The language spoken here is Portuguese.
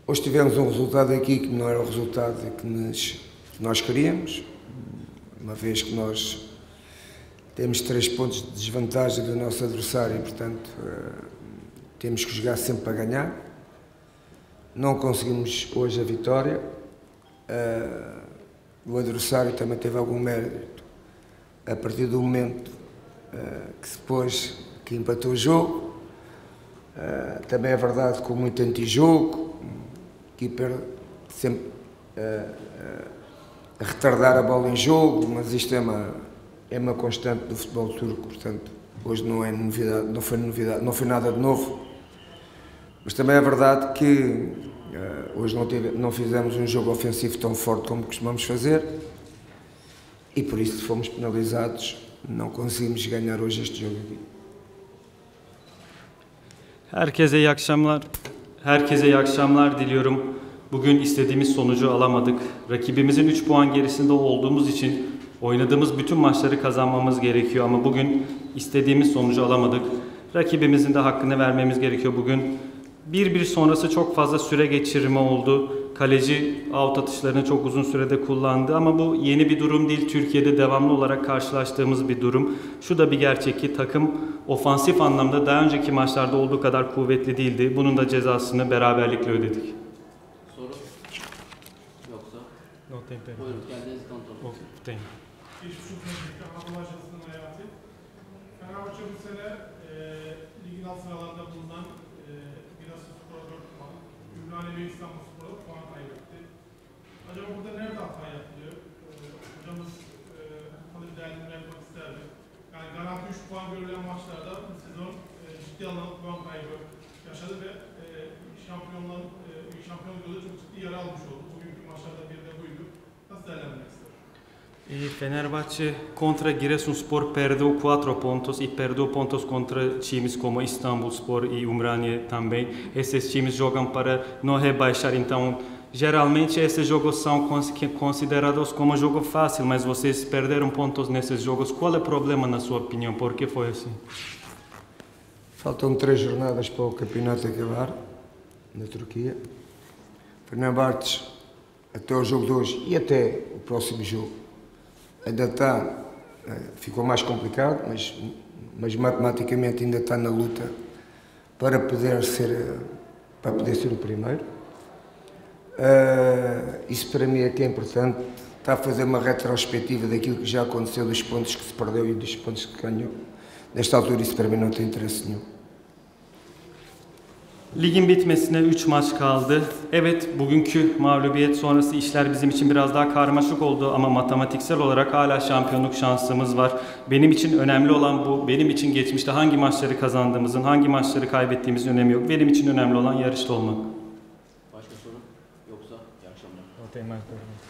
Hoje tivemos um resultado aqui que não era o resultado que nós queríamos, uma vez que nós temos 3 pontos de desvantagem do nosso adversário e, portanto, temos que jogar sempre para ganhar. Não conseguimos hoje a vitória. O adversário também teve algum mérito a partir do momento que empatou o jogo. Também é verdade com muito antijogo, keeper sempre a retardar a bola em jogo, mas isto é uma constante do futebol turco, portanto hoje não é novidade, não foi nada de novo. Mas também é verdade que hoje não fizemos um jogo ofensivo tão forte como costumamos fazer e por isso fomos penalizados, não conseguimos ganhar hoje este jogo aqui. Herkese iyi akşamlar. Herkese iyi akşamlar diliyorum. Bugün istediğimiz sonucu alamadık. Rakibimizin 3 puan gerisinde olduğumuz için oynadığımız bütün maçları kazanmamız gerekiyor ama bugün istediğimiz sonucu alamadık. Rakibimizin de hakkını vermemiz gerekiyor bugün. 1-1 sonrası çok fazla süre geçirme oldu. Kaleci out atışlarını çok uzun sürede kullandı ama bu yeni bir durum değil. Türkiye'de devamlı olarak karşılaştığımız bir durum. Şu da bir gerçek ki takım ofansif anlamda daha önceki maçlarda olduğu kadar kuvvetli değildi. Bunun da cezasını beraberlikle ödedik. Soru? Yoksa? No, tempo. Buyurun, geldiniz kontrol. Tem. Geçmiş olsun. Anadolu'nun hayatı. Fenerbahçe bu sene ligin alt sıralarında bulunan Giresunspor'a 4 puan, Ümraniye ve İstanbulspor'a puan kaybetti. Acaba burada nerede hata yapılıyor? Hocamız kalıcı değerlendirme yapmak isterdi. Yani garanti 3 puan görülen maçlarda bu sezon ciddi anlamda puan kaybı yaşadı ve şampiyonluk yolunda çok ciddi yara almış oldu. Bugünkü maçlarda biri de buydu. Nasıl değerlendirmek ister? Fenerbahçe contra Giresunspor perdeu 4 pontos e perdeu pontos contra times como Istanbulspor e Umraniye também. Esses times jogam para não rebaixar, então geralmente esses jogos são considerados como jogo fácil, mas vocês perderam pontos nesses jogos. Qual é o problema na sua opinião? Por que foi assim? Faltam 3 jornadas para o campeonato acabar na Turquia. Fenerbahçe, até o jogo de hoje e até o próximo jogo, ainda ficou mais complicado, mas matematicamente ainda está na luta para poder ser o primeiro. Isso para mim é que é importante, está a fazer uma retrospectiva daquilo que já aconteceu, dos pontos que se perdeu e dos pontos que ganhou. Nesta altura isso para mim não tem interesse nenhum. Ligin bitmesine 3 maç kaldı. Evet, bugünkü mağlubiyet sonrası işler bizim için biraz daha karmaşık oldu ama matematiksel olarak hala şampiyonluk şansımız var. Benim için önemli olan bu. Benim için geçmişte hangi maçları kazandığımızın, hangi maçları kaybettiğimizin önemi yok. Benim için önemli olan yarışta olmak. Başka soru? Yoksa iyi akşamlar. Não tem mais perguntas.